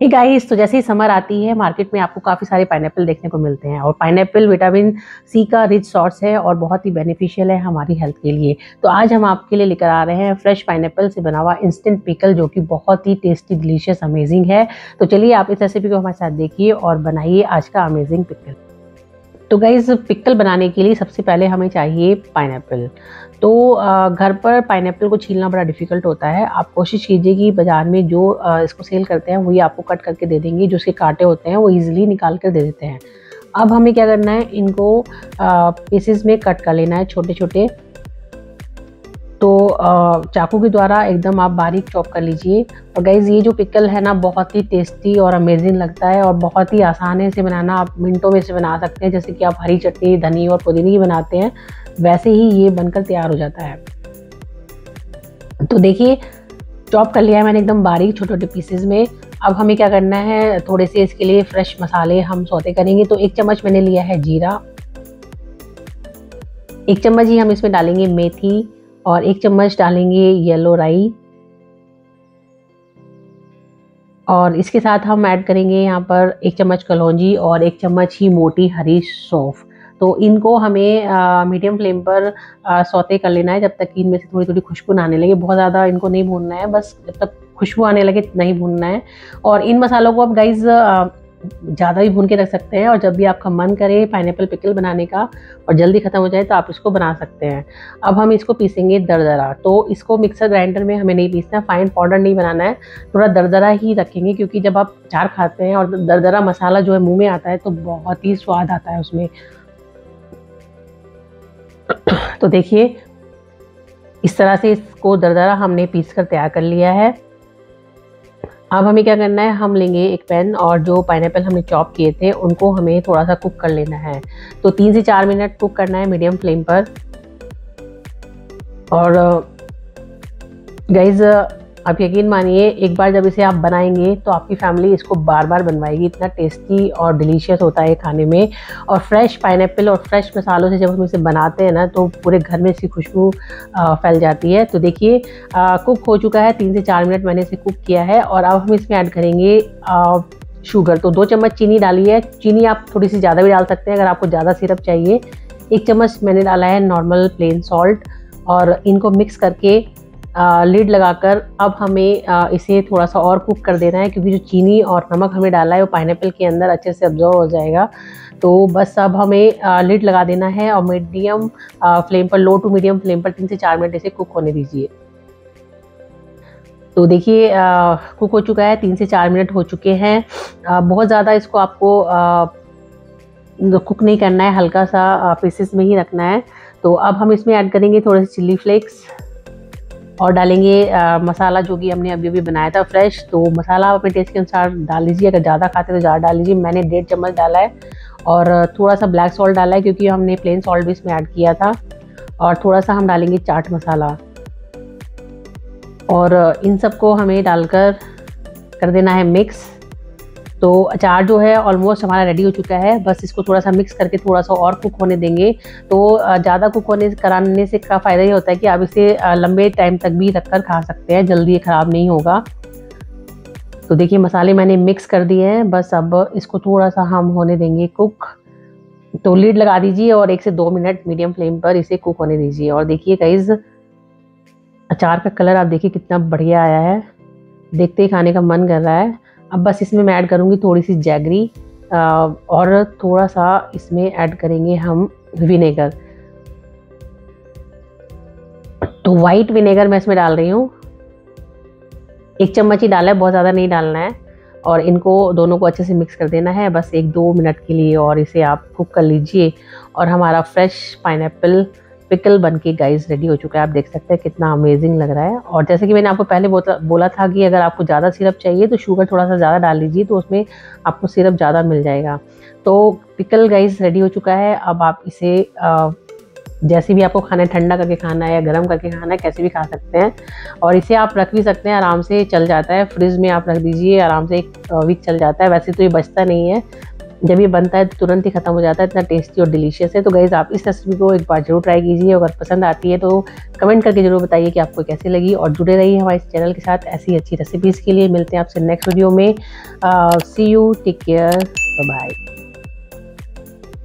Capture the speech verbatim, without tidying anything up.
Hey guys, तो जैसे ही summer आती है मार्केट में आपको काफ़ी सारे पाइनएप्पल देखने को मिलते हैं और पाइनएप्पल विटामिन सी का रिच सोर्स है और बहुत ही बेनिफिशियल है हमारी हेल्थ के लिए। तो आज हम आपके लिए लेकर आ रहे हैं फ्रेश पाइनएप्पल से बना हुआ इंस्टेंट पिकल, जो कि बहुत ही टेस्टी, डिलीशियस, अमेजिंग है। तो चलिए आप इस रेसिपी को हमारे साथ देखिए और बनाइए आज का अमेजिंग पिकल। तो गाइस, पिकल बनाने के लिए सबसे पहले हमें चाहिए पाइनएप्पल। तो घर पर पाइनएप्पल को छीलना बड़ा डिफ़िकल्ट होता है। आप कोशिश कीजिए कि बाज़ार में जो इसको सेल करते हैं वही आपको कट करके दे देंगे। जो इसके कांटे होते हैं वो ईज़िली निकाल कर दे देते हैं। अब हमें क्या करना है, इनको पीसेस में कट कर लेना है छोटे छोटे। तो चाकू के द्वारा एकदम आप बारीक चॉप कर लीजिए। और गाइज़, ये जो पिकल है ना, बहुत ही टेस्टी और अमेजिंग लगता है और बहुत ही आसान है इसे बनाना। आप मिनटों में इसे बना सकते हैं। जैसे कि आप हरी चटनी, धनी और पुदीने की बनाते हैं, वैसे ही ये बनकर तैयार हो जाता है। तो देखिए, चॉप कर लिया है मैंने एकदम बारीक छोटे छोटे पीसेस में। अब हमें क्या करना है, थोड़े से इसके लिए फ्रेश मसाले हम सौते करेंगे। तो एक चम्मच मैंने लिया है जीरा, एक चम्मच ही हम इसमें डालेंगे मेथी, और एक चम्मच डालेंगे येलो राई, और इसके साथ हम ऐड करेंगे यहाँ पर एक चम्मच कलौंजी और एक चम्मच ही मोटी हरी सौंफ। तो इनको हमें मीडियम फ्लेम पर आ, सौते कर लेना है जब तक कि इनमें से थोड़ी थोड़ी खुशबू आने लगे। बहुत ज़्यादा इनको नहीं भूनना है, बस जब तक खुशबू आने लगे नहीं भूनना है। और इन मसालों को आप गाइज ज़्यादा भी भून के रख सकते हैं, और जब भी आपका मन करे पाइनएप्पल पिकल बनाने का और जल्दी ख़त्म हो जाए तो आप इसको बना सकते हैं। अब हम इसको पीसेंगे दरदरा। तो इसको मिक्सर ग्राइंडर में हमें नहीं पीसना, फाइन पाउडर नहीं बनाना है, थोड़ा दरदरा ही रखेंगे, क्योंकि जब आप अचार खाते हैं और दरदरा मसाला जो है मुंह में आता है तो बहुत ही स्वाद आता है उसमें। तो देखिए, इस तरह से इसको दरदरा हमने पीस कर तैयार कर लिया है। अब हमें क्या करना है, हम लेंगे एक पैन और जो पाइनएप्पल हमने चॉप किए थे उनको हमें थोड़ा सा कुक कर लेना है। तो तीन से चार मिनट कुक करना है मीडियम फ्लेम पर। और गाइज, आप यकीन मानिए, एक बार जब इसे आप बनाएंगे तो आपकी फैमिली इसको बार बार बनवाएगी। इतना टेस्टी और डिलीशियस होता है खाने में। और फ्रेश पाइनएप्पल और फ्रेश मसालों से जब हम इसे बनाते हैं ना, तो पूरे घर में इसकी खुशबू फैल जाती है। तो देखिए, कुक हो चुका है, तीन से चार मिनट मैंने इसे कुक किया है। और अब हम इसमें ऐड करेंगे शुगर। तो दो चम्मच चीनी डाली है। चीनी आप थोड़ी सी ज़्यादा भी डाल सकते हैं अगर आपको ज़्यादा सिरप चाहिए। एक चम्मच मैंने डाला है नॉर्मल प्लेन सॉल्ट, और इनको मिक्स करके लिड लगाकर अब हमें आ, इसे थोड़ा सा और कुक कर देना है, क्योंकि जो चीनी और नमक हमें डाला है वो पाइनएप्पल के अंदर अच्छे से अब्जॉर्व हो जाएगा। तो बस अब हमें लिड लगा देना है और मीडियम फ्लेम पर, लो टू मीडियम फ्लेम पर तीन से चार मिनट इसे कुक होने दीजिए। तो देखिए, कुक हो चुका है, तीन से चार मिनट हो चुके हैं। आ, बहुत ज़्यादा इसको आपको आ, कुक नहीं करना है, हल्का सा पीसेस में ही रखना है। तो अब हम इसमें ऐड करेंगे थोड़े से चिली फ्लेक्स और डालेंगे आ, मसाला जो कि हमने अभी अभी बनाया था फ्रेश। तो मसाला आप अपने टेस्ट के अनुसार डाल लीजिए, अगर ज़्यादा खाते तो ज़्यादा डाल लीजिए। मैंने डेढ़ चम्मच डाला है, और थोड़ा सा ब्लैक सॉल्ट डाला है क्योंकि हमने प्लेन सॉल्ट भी इसमें ऐड किया था। और थोड़ा सा हम डालेंगे चाट मसाला, और इन सबको हमें डालकर कर देना है मिक्स। तो अचार जो है ऑलमोस्ट हमारा रेडी हो चुका है। बस इसको थोड़ा सा मिक्स करके थोड़ा सा और कुक होने देंगे। तो ज़्यादा कुक होने कराने से का फ़ायदा ये होता है कि आप इसे लंबे टाइम तक भी रखकर खा सकते हैं, जल्दी ये ख़राब नहीं होगा। तो देखिए, मसाले मैंने मिक्स कर दिए हैं। बस अब इसको थोड़ा सा हम होने देंगे कुक। तो लीड लगा दीजिए और एक से दो मिनट मीडियम फ्लेम पर इसे कुक होने दीजिए। और देखिए गाइस, अचार का कलर आप देखिए कितना बढ़िया आया है, देखते ही खाने का मन कर रहा है। अब बस इसमें मैं ऐड करूँगी थोड़ी सी जैगरी, और थोड़ा सा इसमें ऐड करेंगे हम विनेगर। तो वाइट विनेगर मैं इसमें डाल रही हूँ, एक चम्मच ही डाला है, बहुत ज़्यादा नहीं डालना है। और इनको दोनों को अच्छे से मिक्स कर देना है बस एक दो मिनट के लिए, और इसे आप कुक कर लीजिए। और हमारा फ्रेश पाइनएप्पल पिकल बन के गाइस रेडी हो चुका है। आप देख सकते हैं कितना अमेजिंग लग रहा है। और जैसे कि मैंने आपको पहले बोला था कि अगर आपको ज़्यादा सिरप चाहिए तो शुगर थोड़ा सा ज़्यादा डाल लीजिए, तो उसमें आपको सिरप ज़्यादा मिल जाएगा। तो पिकल गाइस रेडी हो चुका है। अब आप इसे आ, जैसे भी आपको खाना है, ठंडा करके खाना है या गर्म करके खाना है, कैसे भी खा सकते हैं। और इसे आप रख भी सकते हैं, आराम से चल जाता है। फ्रिज में आप रख दीजिए, आराम से एक वीक चल जाता है। वैसे तो ये बचता नहीं है, जब ये बनता है तो तुरंत ही खत्म हो जाता है, इतना टेस्टी और डिलीशियस है। तो गाइज़ आप इस रेसिपी को एक बार जरूर ट्राई कीजिए, अगर पसंद आती है तो कमेंट करके जरूर बताइए कि आपको कैसी लगी, और जुड़े रहिए हमारे इस चैनल के साथ ऐसी अच्छी रेसिपीज़ के लिए। मिलते हैं आपसे नेक्स्ट वीडियो में। See you, take care, bye bye.